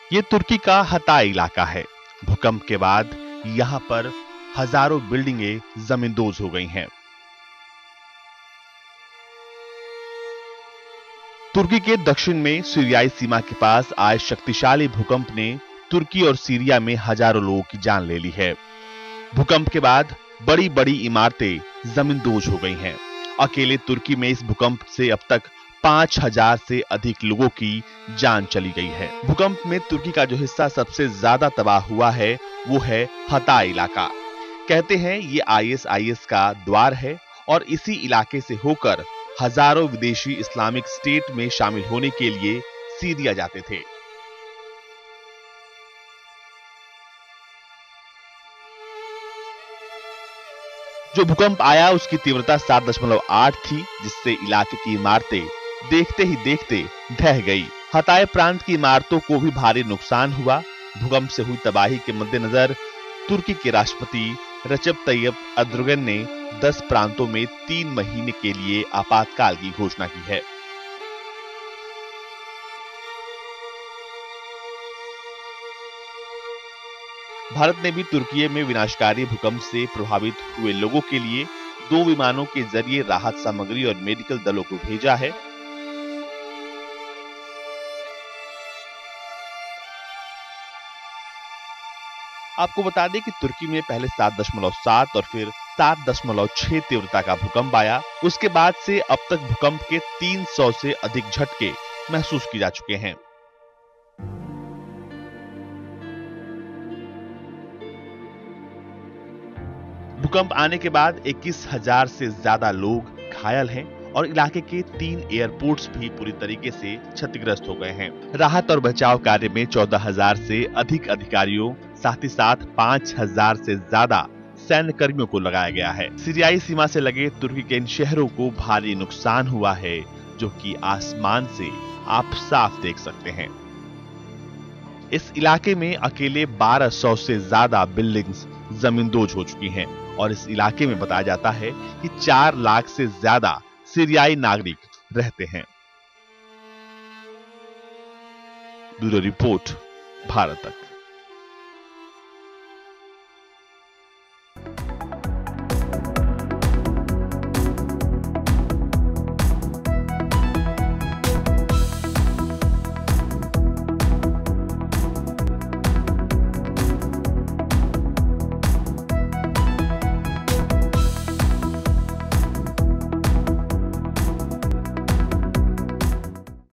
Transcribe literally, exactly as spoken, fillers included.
ये तुर्की का हताई इलाका है। भूकंप के बाद यहां पर हजारों बिल्डिंगें जमींदोज हो गई हैं। तुर्की के दक्षिण में सीरियाई सीमा के पास आए शक्तिशाली भूकंप ने तुर्की और सीरिया में हजारों लोगों की जान ले ली है। भूकंप के बाद बड़ी बड़ी इमारतें जमींदोज हो गई हैं। अकेले तुर्की में इस भूकंप से अब तक पांच हजार से अधिक लोगों की जान चली गई है। भूकंप में तुर्की का जो हिस्सा सबसे ज्यादा तबाह हुआ है वो है हताई इलाका। कहते हैं ये आईएसआईएस का द्वार है और इसी इलाके से होकर हजारों विदेशी इस्लामिक स्टेट में शामिल होने के लिए सीरिया जाते थे। जो भूकंप आया उसकी तीव्रता सात दशमलव आठ थी, जिससे इलाके की इमारतें देखते ही देखते ढह गई। हताय प्रांत की इमारतों को भी भारी नुकसान हुआ। भूकंप से हुई तबाही के मद्देनजर तुर्की के राष्ट्रपति रजब तैयब एर्दोगन ने दस प्रांतों में तीन महीने के लिए आपातकाल की घोषणा की है। भारत ने भी तुर्की में विनाशकारी भूकंप से प्रभावित हुए लोगों के लिए दो विमानों के जरिए राहत सामग्री और मेडिकल दलों को भेजा है। आपको बता दें कि तुर्की में पहले सात दशमलव सात और फिर सात दशमलव छह तीव्रता का भूकंप आया। उसके बाद से अब तक भूकंप के तीन सौ से अधिक झटके महसूस किए जा चुके हैं। भूकंप आने के बाद इक्कीस हजार से ज्यादा लोग घायल हैं और इलाके के तीन एयरपोर्ट्स भी पूरी तरीके से क्षतिग्रस्त हो गए हैं। राहत और बचाव कार्य में चौदह हजार से अधिक अधिकारियों, साथ ही साथ पांच हजार से ज्यादा सैन्य कर्मियों को लगाया गया है। सीरियाई सीमा से लगे तुर्की के इन शहरों को भारी नुकसान हुआ है, जो कि आसमान से आप साफ देख सकते हैं। इस इलाके में अकेले बारह सौ से ज्यादा बिल्डिंग्स जमींदोज हो चुकी हैं और इस इलाके में बताया जाता है कि चार लाख से ज्यादा सीरियाई नागरिक रहते हैं। ब्यूरो रिपोर्ट, भारत तक।